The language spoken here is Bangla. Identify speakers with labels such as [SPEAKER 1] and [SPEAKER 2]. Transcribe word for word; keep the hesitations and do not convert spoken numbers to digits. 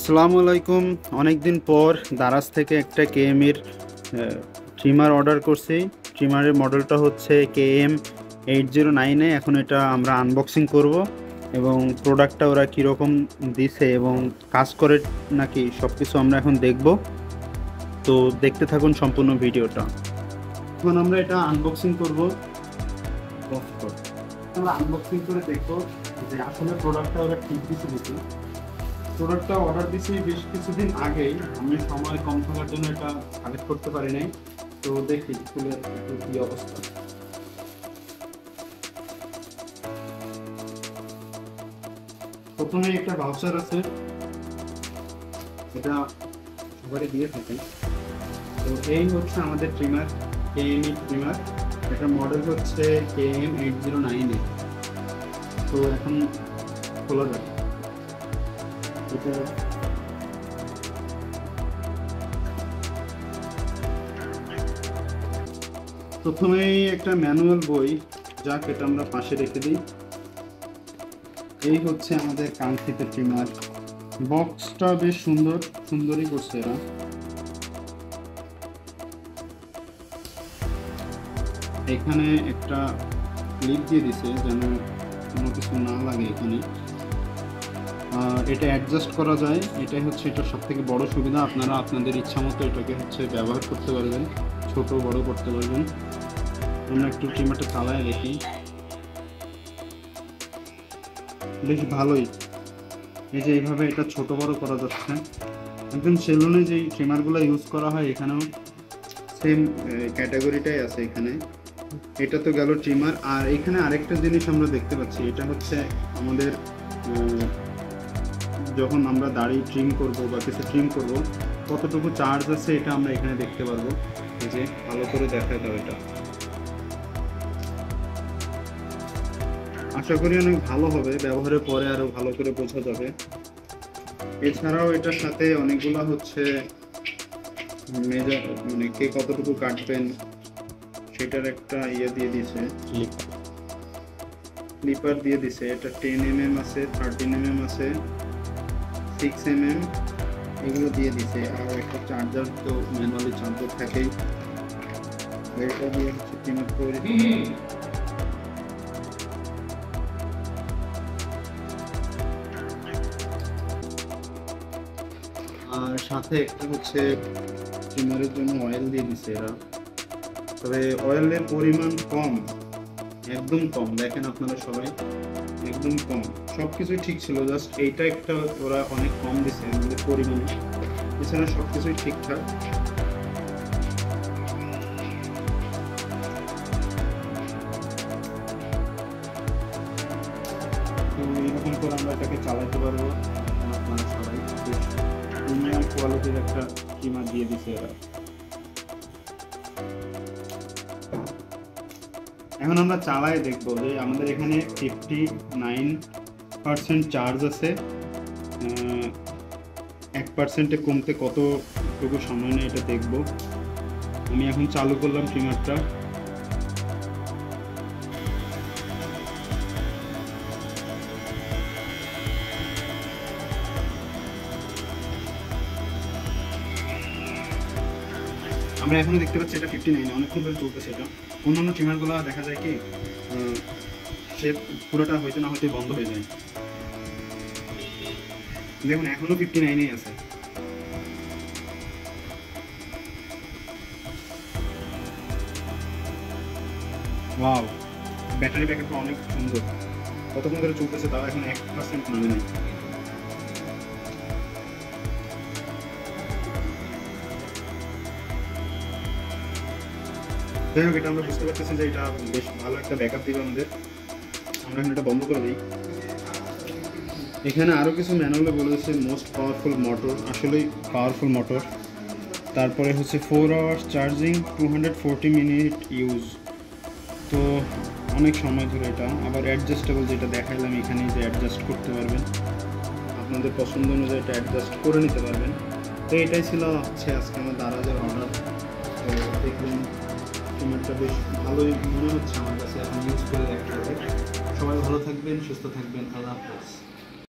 [SPEAKER 1] আসসালামু আলাইকুম। অনেকদিন পর দারাজ থেকে একটা কেএম এর ট্রিমার অর্ডার করছি। ট্রিমারের মডেলটা হচ্ছে K M eight zero nine A. এখন এটা আমরা আনবক্সিং করব এবং প্রোডাক্টটা ওরা কীরকম দিছে এবং কাজ করে নাকি সব কিছু আমরা এখন দেখব। তো দেখতে থাকুন সম্পূর্ণ ভিডিওটা। এখন আমরা এটা আনবক্সিং করব। আমরা আনবক্সিং করে দেখব যে আসলে প্রোডাক্টটা ওরা ঠিক দিছে নাকি। প্রোডাক্টটা অর্ডার দিয়েছি বেশ কিছুদিন আগেই, আমি সময় কম থাকার জন্য এটা কালেক্ট করতে পারি নাই। তো দেখি খুলে কি অবস্থা। প্রথমে একটা ভাউচার আছে, এটা সবারই দিয়ে থাকে। তো এই হচ্ছে আমাদের ট্রিমার, কে এম ট্রিমার। এটার মডেল হচ্ছে K M eight zero nine A. তো এখন খোলা যাবে এটা। প্রথমেই একটা ম্যানুয়াল বই, যাক এটা আমরা পাশে রেখে দিই। এই হচ্ছে আমাদের কাঙ্ক্ষিত ট্রিমার। বক্সটা বেশ সুন্দর সুন্দরই করছে এরা। এখানে একটা ক্লিপ দিয়ে দিছে যেন কোনো কিছু না লাগে এখানে। এটা অ্যাডজাস্ট করা যায়, এটাই হচ্ছে এটা সব থেকে বড় সুবিধা। আপনারা আপনাদের ইচ্ছা মতো এটাকে হচ্ছে ব্যবহার করতে পারবেন, ছোট বড় করতে পারবেন। আমরা একটু ট্রিমারটা চালায় দেখি। বেশ ভালোই, এই যে এইভাবে এটা ছোট বড় করা যাচ্ছে। একদম সেলুনে যেই ট্রিমারগুলো ইউজ করা হয় এখানেও সেম ক্যাটাগরিটাই আছে এখানে। এটা তো গেল ট্রিমার। আর এখানে আরেকটা জিনিস আমরা দেখতে পাচ্ছি, এটা হচ্ছে আমাদের যখন আমরা দাড়ি ট্রিম করব বা কিছু ট্রিম করব কতটুকু চার্জ আছে এটা আমরা এখানে দেখতে পারবো। এই যে ভালো করে দেখায় দাও এটা। আশা করি অনেক ভালো হবে, ব্যবহারের পরে আরো ভালো করে বোঝা যাবে। এছাড়াও এটার সাথে অনেকগুলো হচ্ছে মেজার, মানে কে কতটুকু কাটবেন সেটার একটা ইয়ে দিয়ে দিছে, ক্লিপার দিয়ে দিছে। এটা টেন এম এম আছে, থার্টিন এম এম আছে, সিক্স এম এম, এগুলো দিয়ে দিছে। আর একটা চার্জার তো ম্যানুয়ালি চার্জার থাকেই, এটা দিয়ে হচ্ছে ট্রিমার করে। আর সাথে একটা হচ্ছে ট্রিমারের জন্য অয়েল দিয়ে দিছে এরা, তবে অয়েলের পরিমাণ কম, একদম কম। দেখেন আপনারা সবাই, একদম কম। সব কিছুই ঠিক ছিল, জাস্ট এইটা একটা ওরা অনেক কম দিছে আমাদের পরিমাণে। এছাড়া সব কিছুই ঠিকঠাক। তো এরকম করে আমরা এটাকে চালাতে পারবো। আপনারা সবাই প্রিমিয়াম কোয়ালিটির একটা ট্রিমার দিয়ে দিছে এরা। এখন আমরা চালাই দেখবো যে আমাদের এখানে ফিফটি নাইন পার্সেন্ট চার্জ আছে। এক পার্সেন্টে কমতে কতটুকু সময় নেই এটা দেখব। আমি এখন চালু করলাম ট্রিমারটা। আমরা এখনো দেখতে পাচ্ছি এটা ফিফটি নাইন, অনেকক্ষণ ধরে চলতেছে এটা। অন্যান্য ট্রিমারগুলো দেখা যায় কি সে পুরোটা হইতে না হইতে বন্ধ হয়ে যায়। দেখুন এখনো ফিফটি নাইনেই আছে। ওয়াও, ব্যাটারি ব্যাকআপটা অনেক সুন্দর। কতক্ষণ ধরে চলতেছে তাও এখন এক পার্সেন্ট নামে নাই। যাই হোক, এটা আমরা বুঝতে পারতেছি যে এটা বেশ ভালো একটা ব্যাকআপ দিবে আমাদের। আমরা এখন এটা বন্ধ করে দিই। এখানে আরও কিছু ম্যানুয়ালে বলেছে মোস্ট পাওয়ারফুল মোটর, আসলেই পাওয়ারফুল মোটর। তারপরে হচ্ছে four hours charging, two hundred forty minute use. তো অনেক সময় ধরে এটা। আবার অ্যাডজাস্টেবল যেটা দেখাইলাম এখানে, যে অ্যাডজাস্ট করতে পারবেন, আপনাদের পছন্দ অনুযায়ী এটা অ্যাডজাস্ট করে নিতে পারবেন। তো এটাই ছিল হচ্ছে আজকে আমার দারাজের অর্ডার। তো দেখবেন ট্রিমারটা বেশ ভালোই মনে হচ্ছে আমার কাছে, এখন ইউজ করে দেখতে হবে। সবাই ভালো থাকবেন, সুস্থ থাকবেন। আল্লাহ হাফেজ।